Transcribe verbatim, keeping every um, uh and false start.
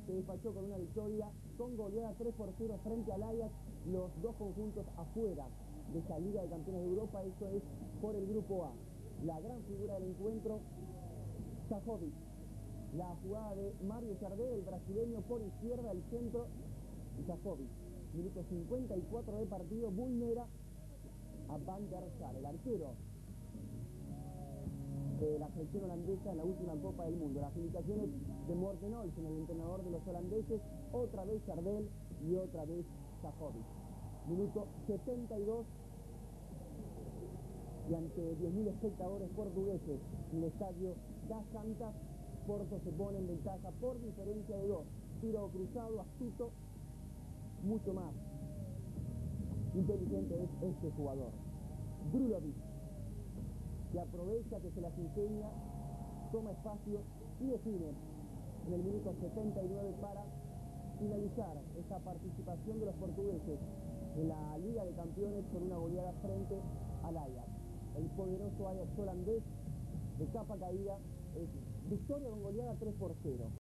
se despachó con una victoria con goleada tres por cero frente al Ajax, los dos conjuntos afuera de esa Liga de Campeones de Europa. Eso es por el grupo A. La gran figura del encuentro, Šahović. La jugada de Mario Jardel, el brasileño, por izquierda, el centro, Šahović. Minuto cincuenta y cuatro de partido, vulnera a Van der Sar, el arquero de la selección holandesa en la última Copa del Mundo. Las indicaciones de Morten Olsen, el entrenador de los holandeses, otra vez Jardel y otra vez Šahović. Minuto setenta y dos, y ante diez mil espectadores portugueses en el estadio Das Santas, Porto se pone en ventaja por diferencia de dos. Tiro cruzado, astuto, mucho más inteligente es este jugador. Drulovic, que aprovecha, que se las ingenia, toma espacio y define en el minuto setenta y nueve para finalizar esta participación de los portugueses en la Liga de Campeones con una goleada frente al Ajax. El poderoso Ajax holandés, de capa caída, es victoria con goleada tres por cero.